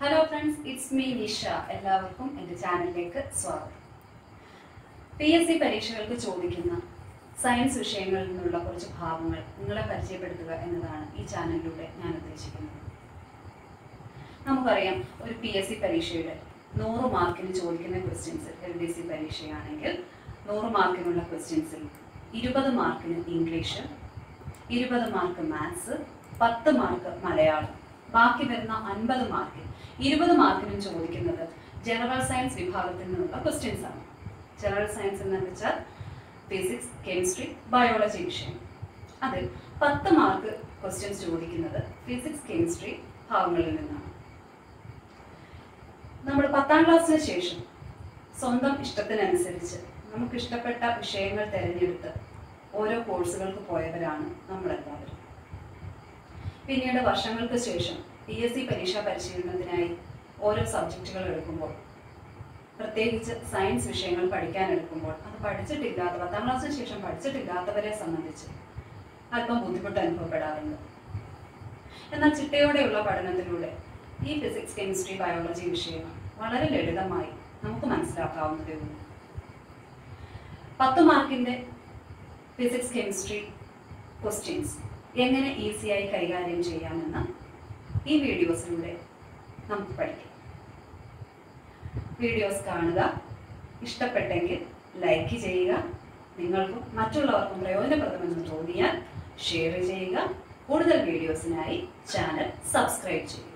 Hello friends, it's me Nisha. എല്ലാവർക്കും എൻ്റെ ചാനലിലേക്ക് സ്വാഗതം. PSC പരീക്ഷകൾക്ക് ചോദിക്കുന്ന സയൻസ് വിഷയങ്ങളിൽ നിന്നുള്ള കുറച്ച് ഭാഗങ്ങൾ നിങ്ങളെ പരിചയപ്പെടുത്തുക എന്നതാണ് ഈ ചാനലിലൂടെ ഞാൻ ഉദ്ദേശിക്കുന്നത്. നമുക്കറിയാം, ഒരു PSC പരീക്ഷയുടെ 100 മാർക്കിന് ചോദിക്കുന്ന ക്വസ്റ്റ്യൻസ്, LDC പരീക്ഷയാണെങ്കിൽ 100 മാർക്കിനുള്ള ക്വസ്റ്റ്യൻസിൽ 20 മാർക്കിന് English, 20 mark maths, 10 mark Malayalam, ബാക്കി വരുന്ന 50 മാർക്കിൽ 20 മാർക്കിനും ചോദിക്കുന്നത് ജനറൽ സയൻസ് വിഭാഗത്തിൽ നിന്നുള്ള ക്വസ്റ്റ്യൻസ് ആണ്. ജനറൽ സയൻസ് എന്ന് വെച്ചാൽ ഫിസിക്സ്, കെമിസ്ട്രി, ബയോളജി വിഷയം. അതിൽ 10 മാർക്ക് ക്വസ്റ്റ്യൻസ് ചോദിക്കുന്നത് ഫിസിക്സ്, കെമിസ്ട്രി ഭാഗങ്ങളിൽ നിന്നാണ്. നമ്മൾ 10ാം ക്ലാസ്സിന് ശേഷം സ്വന്തം ഇഷ്ടത്തിനനുസരിച്ച് നമുക്ക് ഇഷ്ടപ്പെട്ട വിഷയങ്ങൾ തിരഞ്ഞെടുത്ത് ഓരോ കോഴ്സുകൾക്ക് പോയവരാണ് നമ്മളെല്ലാവരും. പിന്നീട് വർഷങ്ങൾക്ക് ശേഷം PSC പരീക്ഷാ പരിശീലനത്തിനായി ഓരോ സബ്ജക്റ്റുകൾ എടുക്കുമ്പോൾ, പ്രത്യേകിച്ച് സയൻസ് വിഷയങ്ങൾ പഠിക്കാൻ എടുക്കുമ്പോൾ, അത് പഠിച്ചിട്ടില്ലാത്ത 10ാം ക്ലാസ്സിന് ശേഷം പഠിച്ചിട്ടില്ലാത്തവരെ സംബന്ധിച്ച് അല്പം ബുദ്ധിമുട്ട് അനുഭവപ്പെടാറുണ്ട്. എന്നാൽ ചിട്ടയോടെയുള്ള പഠനത്തിലൂടെ ഈ ഫിസിക്സ്, കെമിസ്ട്രി, ബയോളജി വിഷയങ്ങൾ വളരെ ലളിതമായി നമുക്ക് മനസ്സിലാക്കാവുന്നതേ ഉള്ളൂ. 10 മാർക്കിൻ്റെ ഫിസിക്സ്, കെമിസ്ട്രി ക്വസ്റ്റ്യൻസ് എങ്ങനെ ഈസിയായി കൈകാര്യം ചെയ്യാമെന്ന് ഈ വീഡിയോസിലൂടെ നമുക്ക് പഠിക്കാം. വീഡിയോസ് കാണുക, ഇഷ്ടപ്പെട്ടെങ്കിൽ ലൈക്ക് ചെയ്യുക, നിങ്ങൾക്കും മറ്റുള്ളവർക്കും പ്രയോജനപ്രദമെന്ന് തോന്നിയാൽ ഷെയർ ചെയ്യുക. കൂടുതൽ വീഡിയോസിനായി ചാനൽ സബ്സ്ക്രൈബ് ചെയ്യുക.